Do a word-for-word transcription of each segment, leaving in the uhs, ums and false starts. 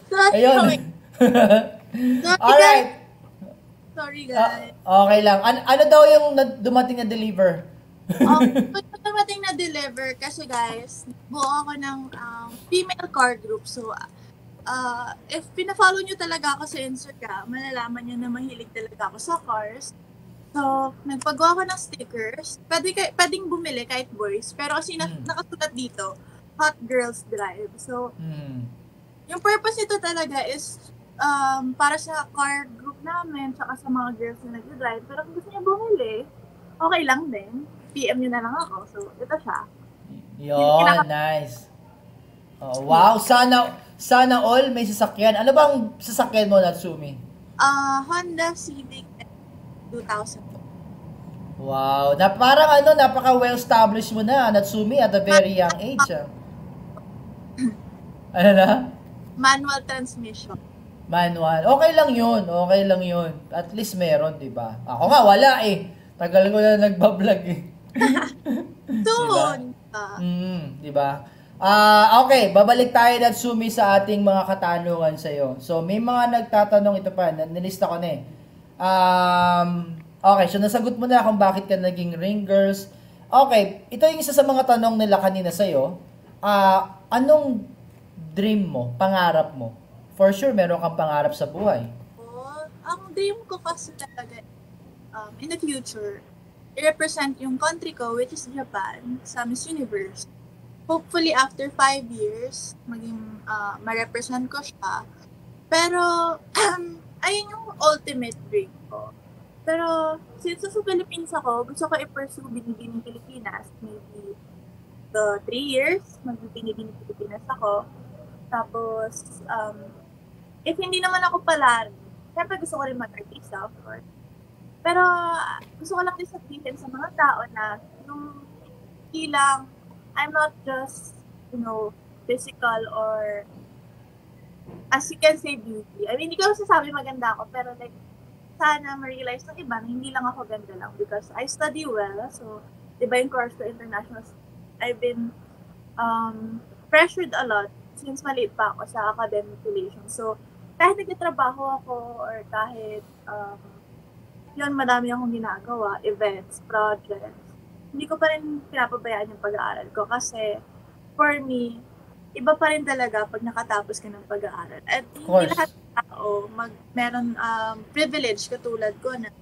Sorry, Ayun. sorry. Sorry, guys. Alright. Sorry, Ah, guys. okay lang. An- ano daw yung na- dumating na deliver? Um, Gusto nating na-deliver kasi guys, buo ako ng um, female car group. So, uh, if pina-follow nyo talaga ako sa Instagram, malalaman nyo na mahilig talaga ako sa cars. So, nagpagawa ako ng stickers. Pwede, kay, pwedeng bumili kahit boys. Pero kasi na, Hmm. nakasulat dito, Hot Girls Drive. So, Hmm. yung purpose nito talaga is um, para sa car group namin, tsaka sa mga girls na nag-drive. Pero kung gusto niya bumili, okay lang din. P M nyo na lang ako. So, ito siya. Yung Yon, pinaka nice. Oh, wow, sana sana all may sasakyan. Ano bang sasakyan mo, Natsumi? uh, Honda Civic two thousand. Wow, na parang ano, napaka well established mo na, Natsumi, at a very young age. Ah. Ano na? Manual transmission. Manual. Okay lang 'yun. Okay lang 'yun. At least meron, 'di ba? Ako nga wala eh. Tagal ko na nagba-vlog eh. 'Di ba? Soon! Uh, Mm, 'di ba? Ah, okay, babalik tayo Natsumi sa ating mga katanungan sa iyo. So, may mga nagtatanong ito pa, na- nilista ko na eh. Um, okay, so nasagot mo na kung bakit ka naging ring girls. Okay, ito yung isa sa mga tanong nila kanina sa iyo. Ah, anong dream mo, pangarap mo? For sure, meron kang pangarap sa buhay. oh, ang dream ko kasi talaga, um, in the future, i-represent yung country ko, which is Japan, sa Miss Universe. Hopefully, after five years, maging uh, ma-represent ko siya. Pero, um, ayun yung ultimate dream ko. Pero, since sa Philippines ako, gusto ko i-pursue Binibining Pilipinas. Maybe the three years, mag-Binibining Pilipinas ako. Tapos, um, if hindi naman ako pala, syempre gusto ko rin mag-artista, of course. Pero, gusto ko lang din sabihin sa mga tao na yung hindi lang, I'm not just, you know, physical or, as you can say, beauty. I mean, hindi ko sasabi maganda ako, pero like, sana ma-realize ng iba na hindi lang ako ganda lang because I study well. So, di ba yung course ko, international, I've been um, pressured a lot since maliit pa ako sa academic relations. So, kahit nagtatrabaho ako or kahit um, yun, madami akong ginagawa, events, projects, hindi ko pa rin pinapabayaan yung pag-aaral ko kasi for me, iba pa rin talaga pag nakatapos ka ng pag-aaral. At Of hindi course. lahat ng tao mag, meron um, privilege katulad ko na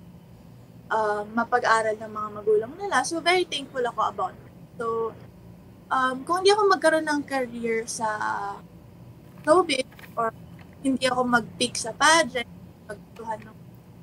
um, mapag-aral ng mga magulang nila. So, very thankful ako about it. So, um, kung hindi ako magkaroon ng career sa showbiz or hindi ako mag-pick sa pageant, magtuhan ng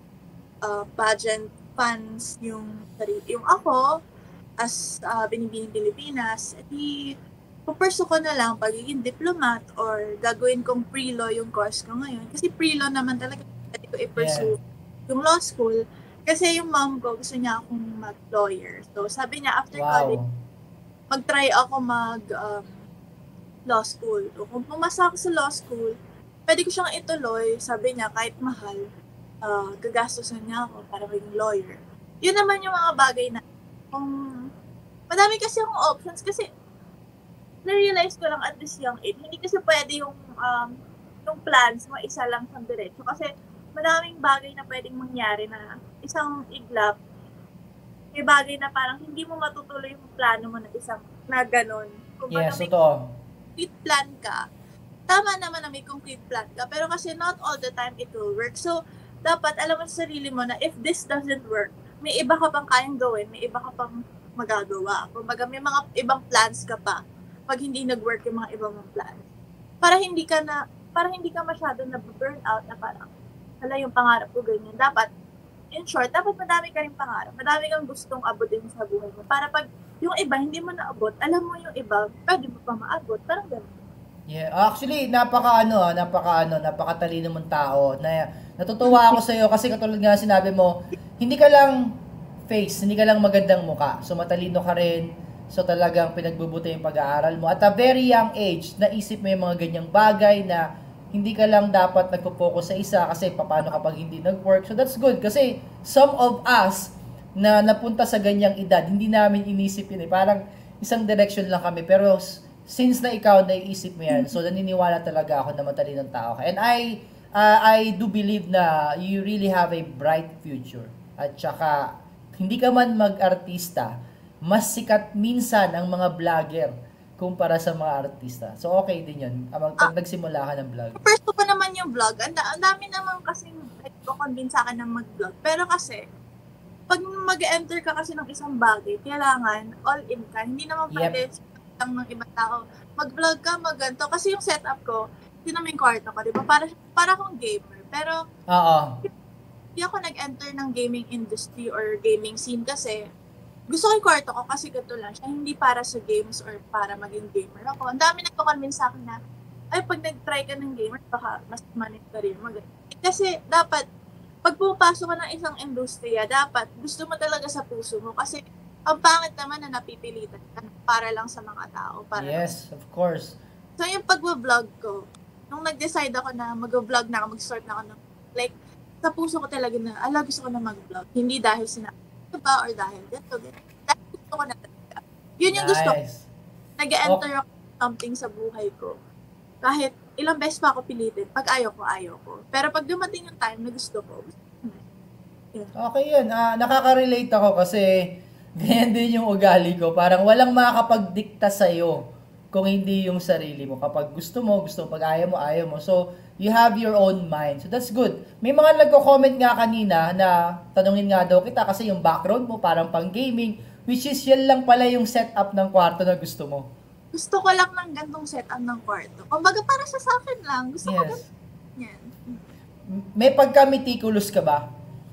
uh, pageant fans yung yung ako as uh, Binibining Pilipinas, di pupursue ko na lang pagiging diplomat or gagawin kong pre-law yung course ko ngayon. Kasi pre-law naman talaga pwede ko i-pursue Yeah. yung law school. Kasi yung mom ko gusto niya akong mag-lawyer. So sabi niya after college, Wow. mag-try ako mag um, law school. So, kung pumasa ako sa law school, pwede ko siyang ituloy. Sabi niya kahit mahal, uh, gagastusan niya ako para maging lawyer. Yun naman yung mga bagay na kung madami kasi akong options kasi na-realize ko lang at this young age, hindi kasi pwede yung um, yung plans mo isa lang sa diretso kasi madaming bagay na pwedeng mangyari na isang iglap, may bagay na parang hindi mo matutuloy yung plano mo na isang na ganon. Kung Yes, may totoo. concrete plan ka, tama naman na may concrete plan ka, pero kasi not all the time it will work. So, dapat alam mo sa sarili mo na if this doesn't work, may iba ka pang kayang gawin, may iba ka pang magagawa. Kumbaga, may mga ibang plans ka pa pag hindi nag-work yung mga ibang plans. Para hindi ka na, para hindi ka masyado na burn out na parang, hala yung pangarap ko ganyan. Dapat, in short, dapat madami ka rin pangarap. Madami kang gustong abutin sa buhay mo. Para pag yung iba, hindi mo naabot, alam mo yung iba, pwede mo pa maabot. Parang gano'n. Yeah, actually napaka ano, ah, napaka ano, napakatalino mong tao. Na natutuwa ako sa iyo kasi katulad nga sinabi mo, hindi ka lang face, hindi ka lang magandang muka. So matalino ka rin. So talagang pinagbubuti yung pag-aaral mo. At a very young age, naisip mo yung mga ganyang bagay na hindi ka lang dapat nagpo-focus sa isa kasi paano kapag hindi nag-work. So that's good kasi some of us na napunta sa ganyang edad, hindi namin inisip yun eh. Parang isang direction lang kami pero since na ikaw naiisip mo yan, so naniniwala talaga ako na matalinong tao ka. And I, uh, I do believe na you really have a bright future. At saka, hindi ka man mag-artista, mas sikat minsan ang mga vlogger kumpara sa mga artista. So, okay din yun. Pag Ah. nagsimula ka ng vlog. First ko pa naman yung vlog. Ang da- ang dami naman kasi nagko-convince sa akin na mag-vlog. Pero kasi, pag mag-enter ka kasi ng isang bagay, kailangan all in ka. Hindi naman Yep. pwede lang ng ibang tao. Mag-vlog ka, mag-ganto. Kasi yung setup ko, yun naman yung kwarto ko, di ba? Para, para akong gamer. Pero, Oo. hindi ako nag-enter ng gaming industry or gaming scene kasi gusto ko yung kwarto ko kasi ganito lang siya. Hindi para sa games or para maging gamer ako. Ang dami nagko-convince sa akin na, ay, pag nag-try ka ng gamer, baka mas manit ka rin. Mag- kasi dapat, pag pumapasok ka ng isang industriya, dapat gusto mo talaga sa puso mo. Kasi ang pangit naman na napipilitan ka para lang sa mga tao. Para Yes, of course. So yung pag-vlog ko, nung nag-decide ako na mag-vlog na ako, mag-start na ako ng, like, sa puso ko talaga na, ala, gusto ko na mag-vlog. Hindi dahil sinabi ko ba or dahil dito. Dahil gusto ko na talaga. Yun yung gusto ko. Nice. Nag-enter ako ng something sa buhay ko. Kahit ilang beses pa ako pilitin, pag ayaw ko, ayaw ko. Pero pag dumating yung time na gusto ko, gusto ko na. Yun. Okay yun. Ah, nakaka-relate ako kasi ganyan din yung ugali ko. Parang walang makakapagdikta sa'yo kung hindi yung sarili mo. Kapag gusto mo, gusto mo. Pag ayaw mo, ayaw mo. So, you have your own mind. So, that's good. May mga nagko-comment nga kanina na tanungin nga daw kita kasi yung background mo parang pang gaming, which is yan lang pala yung setup ng kwarto na gusto mo. Gusto ko lang ng gantong setup ng kwarto. Kumbaga para sa akin lang. Gusto ko Yes. ganyan. May pagka-meticulous ka ba?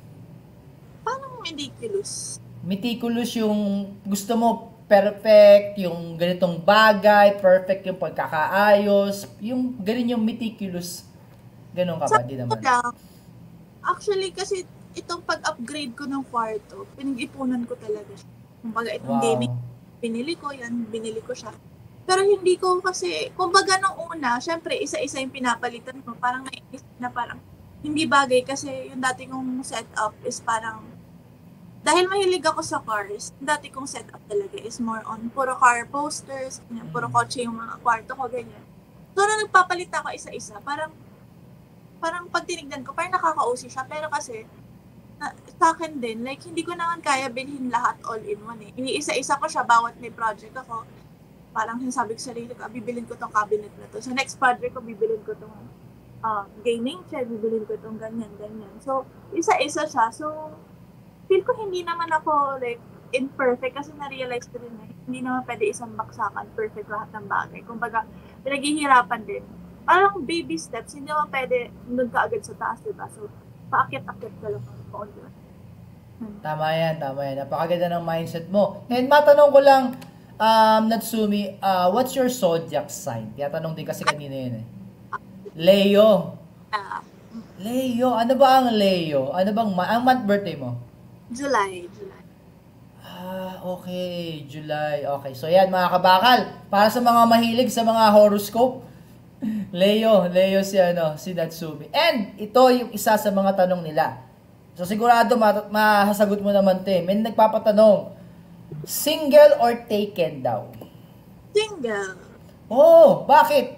Parang ridiculous. Meticulous yung gusto mo perfect, yung ganitong bagay, perfect yung pagkakaayos, yung ganun yung meticulous. Ganun ka ba? Di naman. Lang, actually, kasi itong pag-upgrade ko ng kwarto, pinag-ipunan ko talaga siya. Kumbaga, itong Wow. gaming, binili ko yan, binili ko siya. Pero hindi ko kasi, kumbaga nung una, syempre, isa-isa yung pinapalitan ko. Parang naiisip na parang, hindi bagay kasi yung dati kong setup is parang, dahil mahilig ako sa cars, yung dati kong setup talaga is more on puro car posters, ganyan, puro kotse yung mga kwarto ko, ganyan. So, na nagpapalit ako isa-isa, parang, parang pag tinignan ko, parang nakaka-O C siya. Pero kasi, na, sa akin din, like, hindi ko naman kaya bilhin lahat all in one eh. Iniisa-isa ko siya, bawat may project ako. Parang sinasabi ko sa sarili ko, ah, bibilin ko tong cabinet na to. Sa next project ko, bibilin ko tong uh, gaming chair, bibilin ko tong ganyan, ganyan. So, isa-isa siya. So, feel ko hindi naman ako, like, imperfect kasi na-realize ko rin na hindi naman pwede isang baksakan, perfect lahat ng bagay. Kumbaga, pinaghihirapan din. Parang baby steps, hindi naman pwede nung ka agad sa taas, diba? So, paakit-akit ka lang ng paon, diba? Hmm. Tama yan, tama yan. Napakaganda ng mindset mo. And matanong ko lang, um, Natsumi, uh, what's your zodiac sign? Tiyatanong din kasi kanina yun eh. Leo. Ah, Leo, ano ba ang Leo? Ano bang, ma- ang month birthday mo? July, July. Ah, okay. July. Okay. So, yan, mga kabakal. Para sa mga mahilig sa mga horoscope, Leo. Leo si, ano, si Natsumi. And, ito yung isa sa mga tanong nila. So, sigurado, ma- masasagot mo naman, te. May nagpapatanong, single or taken daw? Single. Oh, bakit?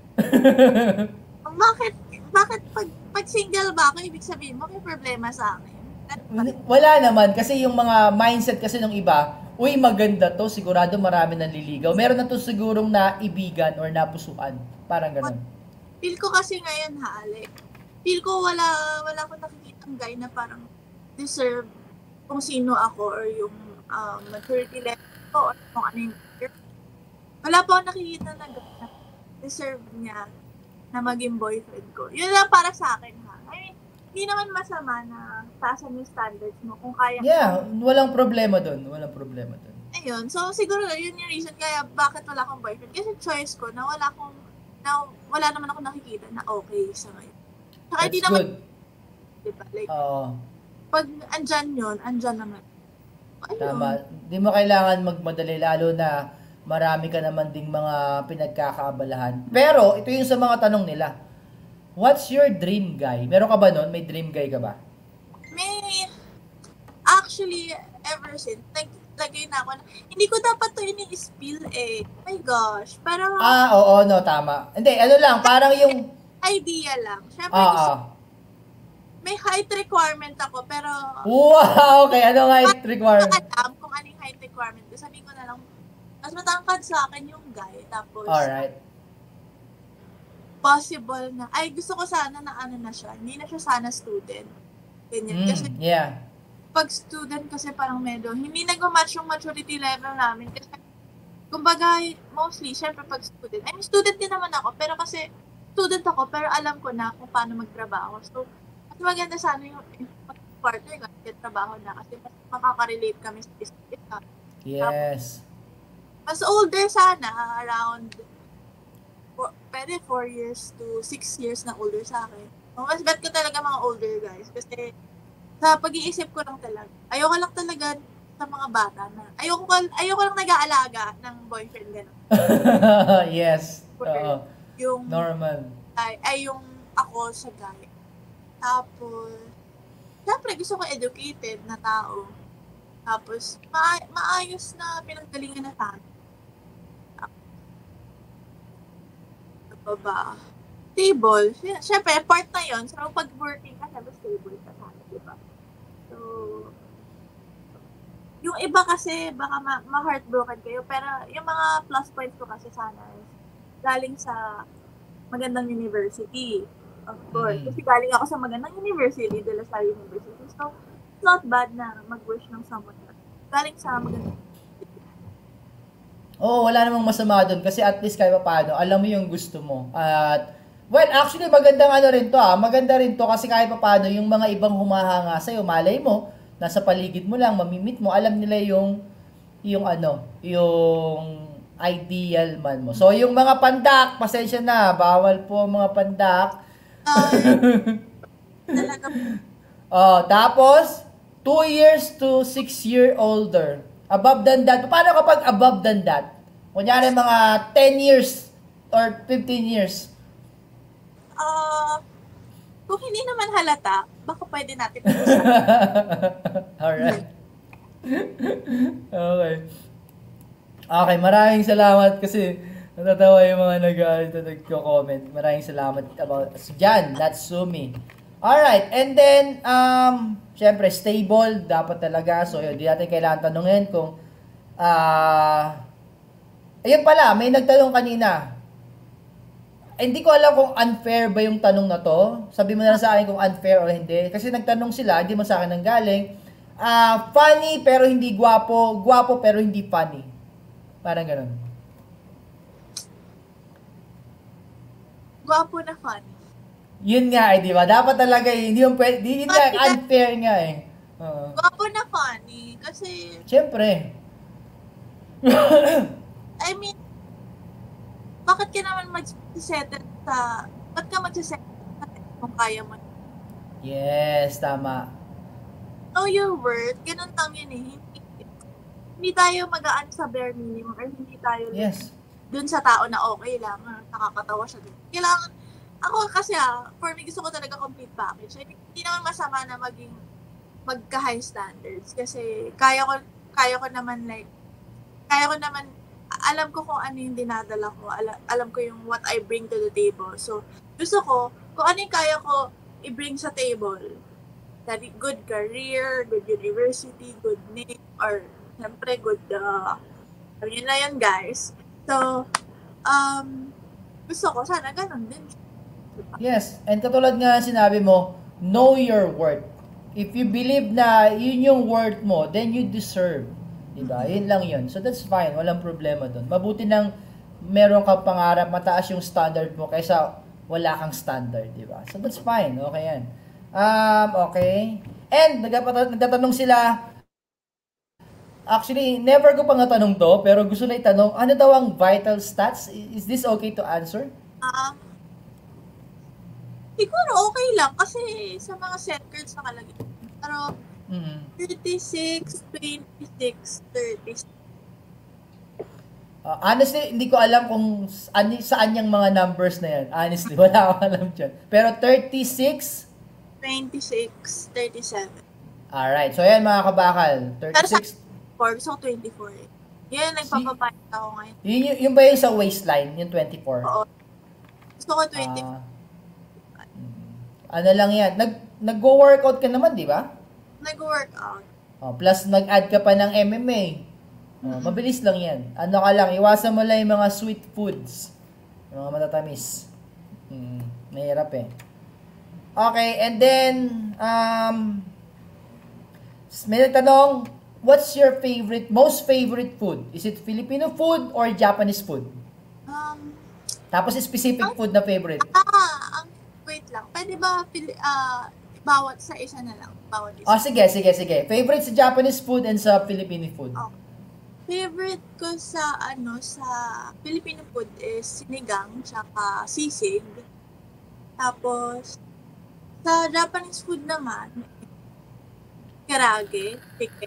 Bakit, bakit pag, pag single ba ako, ibig sabihin mo, may problema sa akin? Wala naman. Kasi yung mga mindset kasi ng iba, uy, maganda to. Sigurado marami nang liligaw. Meron na to sigurong naibigan or napusuan. Parang ganun. Feel ko kasi ngayon, ha, Ale. Feel ko wala, wala akong nakikitang guy na parang deserve kung sino ako or yung um, maturity level ko or kung ano yung wala pa akong nakikita na guy na deserve niya na maging boyfriend ko. Yun lang para sa akin, ha. I mean, hindi naman masama na taasan yung standards mo kung kaya. Yeah, walang problema doon. Walang problema doon. Ayun. So, siguro yun yung reason kaya bakit wala akong boyfriend. Kasi choice ko na wala akong, na wala naman ako nakikita na okay sa ngayon. Saka That's hindi naman, good. diba? Like, Oo. pag andyan yun, andyan naman. Ayun. Tama. Hindi mo kailangan magmadali lalo na marami ka naman ding mga pinagkakaabalahan. Pero, ito yung sa mga tanong nila. What's your dream guy? Meron ka ba nun? May dream guy ka ba? May, actually, ever since, like, lagay na ako na, hindi ko dapat to ini-spill eh. Oh my gosh. Pero, Ah, oo, no, tama. Hindi, ano lang, parang yung... idea lang. Siyempre, Ah, gusto, ah. may height requirement ako, pero, Wow, okay, ano nga yung hindi ko requirement? alam kung ano yung height requirement ko. Sabi ko na lang, mas matangkad sa akin yung guy. Tapos, Alright. possible na, ay, gusto ko sana na ano na siya. Hindi na siya sana student. Ganyan. Kasi, Mm, yeah. pag student kasi parang medyo, hindi nag-match yung maturity level namin. Kasi, kumbaga, mostly, syempre pag student, I mean, student din naman ako, pero kasi, student ako, pero alam ko na kung paano magtrabaho. So, mas maganda sana yung partner ko, trabaho na, kasi mas makaka-relate kami sa isa't isa. Yes. Mas older sana, around, four, pwede four years to six years na older sa akin. Mas bet ko talaga mga older guys, kasi, sa pag-iisip ko lang talaga, ayoko lang talaga sa mga bata na, ayoko, ayoko lang nag-aalaga ng boyfriend gano'n. Yes. Oo. Yung, Normal. ay, ay yung ako sa guy. Tapos, syempre gusto ko educated na tao. Tapos, ma- maayos na pinanggalingan na tao. Ano ba? Stable. Syempre, part na yun. So, pag working ka, syempre stable ka sana, di ba? So, yung iba kasi, baka ma- ma-heartbroken kayo. Pero, yung mga plus points ko kasi sana is galing sa magandang university. Of course. Mm. Kasi galing ako sa magandang university, De La Salle University. So, it's not bad na mag-wish ng someone na galing sa magandang Oo, wala namang masama doon kasi at least kahit paano, alam mo yung gusto mo. At, well, actually, magandang ano rin to ah. Maganda rin to kasi kahit paano, yung mga ibang humahanga sa'yo, malay mo, nasa paligid mo lang, mamimit mo, alam nila yung, yung ano, yung ideal man mo. So, yung mga pandak, pasensya na, bawal po ang mga pandak. uh, talaga. Oh, tapos, two years to six year older. Above than that. Paano kapag above than that? Kunyari mga ten years or fifteen years. Uh, kung hindi naman halata, baka pwede natin Alright. Okay. Okay, maraming salamat kasi natatawa yung mga nag uh, nagko-comment. Maraming salamat about Jan, that's Sumi. Alright, and then, um, syempre, stable, dapat talaga. So, yun, di natin kailangan tanungin kung, ah, uh, ayun pala, may nagtanong kanina. Eh, hindi ko alam kung unfair ba yung tanong na to. Sabi mo na lang sa akin kung unfair o hindi. Kasi nagtanong sila, hindi mo sa akin nanggaling. Ah, uh, funny pero hindi gwapo, gwapo pero hindi funny. Parang ganun. Gwapo na funny. Yun nga eh, di ba? Dapat talaga eh, hindi yung pwede, hindi nga, unfair nga eh. Uh, Gwapo na funny, kasi, Siyempre. I mean, bakit ka naman mag-settle sa, ba't ka mag-settle sa kung kaya mo? Yes, tama. Know your worth, ganun lang yun eh. Hindi, hindi tayo magaan sa bare minimum, or hindi tayo Yes. dun sa tao na okay lang, nakakatawa siya dun. Kailangan, ako kasi ah, for me gusto ko talaga complete package. Hindi, hindi naman masama na maging magka-high standards kasi kaya ko kaya ko naman like kaya ko naman alam ko kung ano yung dinadala ko. Alam, alam ko yung what I bring to the table. So, gusto ko kung ano yung kaya ko i-bring sa table. That good career, good university, good name, or siyempre good uh, yun na yun guys. So, um, gusto ko sana ganun din. Yes, and katulad nga sinabi mo, know your worth. If you believe na yun yung worth mo, then you deserve. Diba? Yun lang yun. So that's fine, walang problema dun. Mabuti nang meron kang pangarap, mataas yung standard mo kaysa wala kang standard, diba? So that's fine, okay yan. Um, okay. And nagtatanong, nagtatanong sila, actually, never ko pa natanong to, pero gusto na itanong, ano daw ang vital stats? Is this okay to answer? Ah, uh, siguro okay lang kasi sa mga set cards nakalagay. Pero mm-hmm. thirty-six, twenty-six, thirty-six. Uh, honestly, hindi ko alam kung saan, saan yung mga numbers na yan. Honestly, wala akong alam dyan. Pero thirty-six? twenty-six, thirty-seven. Alright. So, yan mga kabakal. thirty-six. four. Gusto ko twenty-four eh. Yan, nagpapapayat ako ngayon. Yun, yun, yun ba yung sa waistline, yung twenty-four? Oo. Gusto ko twenty-four. Ah, ano lang yan. Nag, nag-workout ka naman, di ba? Nag-workout. Oh, plus, nag-add ka pa ng M M A. Oh, mabilis lang yan. Ano ka lang, iwasan mo lang yung mga sweet foods. Yung mga matatamis. Hmm, mahirap eh. Okay, and then, um, may nagtanong, what's your favorite, most favorite food? Is it Filipino food or Japanese food? Um, Tapos specific food na favorite. ah, ang, wait lang. Pwede ba, pili- ah, bawat sa isa na lang? Bawat isa. Oh, sige, sige, sige. Favorite sa Japanese food and sa Filipino food. Oh. Favorite ko sa, ano, sa Filipino food is sinigang, tsaka sisig. Tapos, sa Japanese food naman, karage, chicken.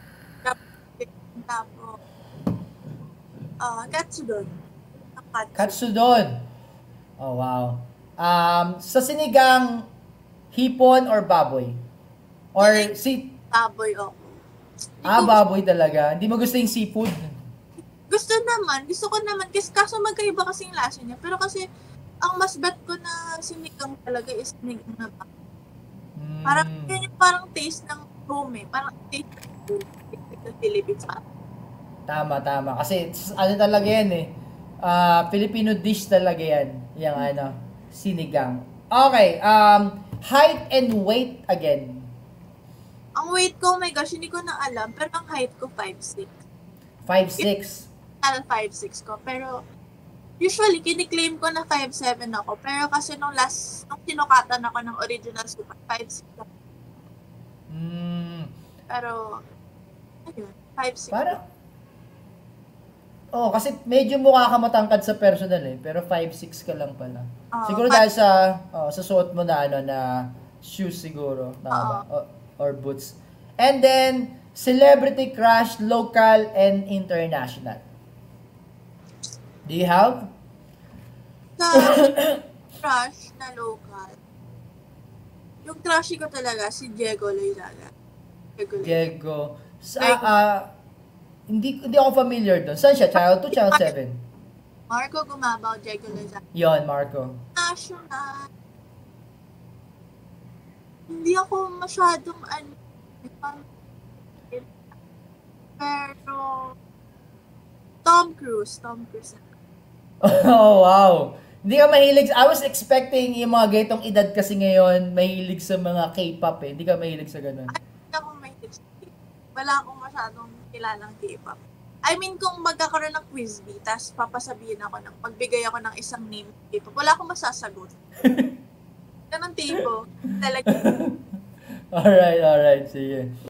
Tapos, uh, katsudon. Katsudon. Katsudon. Oh, wow. Um, sa sinigang, hipon or baboy? Or si... Baboy ako. Ah, baboy talaga. Hindi mo gusto yung seafood? Gusto naman. Gusto ko naman. Kasi kaso magkaiba kasing lasa niya. Pero kasi, ang mas bet ko na sinigang talaga is sinigang na baboy. Mm. Parang, yun yung parang taste ng home eh. Parang taste ng home. Sa Philippines. Tama, tama. Kasi, ano talaga yan eh. Uh, Filipino dish talaga yan. Yung ano, sinigang. Okay, um, height and weight again. Ang weight ko, oh my gosh, hindi ko na alam. Pero ang height ko, five six. five six? Al five six ko. Pero, usually, kiniklaim ko na five seven ako. Pero kasi nung last, nung tinukatan ako ng original super, five six ako. Mm. Pero, ayun, five six. Para? Oh, kasi medyo mukha ka matangkad sa personal eh. Pero five six ka lang pala. Uh, siguro dahil sa, oh, sa suot mo na ano, na shoes siguro. Tama uh, ba? O, or boots. And then, celebrity crush, local and international. Do you have? Sa crush na local, yung crushy ko talaga, si Diego Loizaga. Diego. Diego. Sa, uh, hindi, hindi ako familiar doon. Saan siya? Child two, Child seven? Marco Gumabaw, Diego Loizaga. Yon, Marco. National. Hindi ako masyadong ano, pero Tom Cruise, Tom Cruise. Oh, wow. Hindi ka mahilig. I was expecting yung mga gaytong edad kasi ngayon, mahilig sa mga K-pop eh. Hindi ka mahilig sa ganun. Hindi ako mahilig sa K-pop. Wala akong masyadong kilalang K-pop. I mean, kung magkakaroon ng quiz bee, tapos papasabihin ako ng, magbigay ako ng isang name K-pop, wala akong masasagot. Ganun tipo. Talaga. Alright, alright. Sige.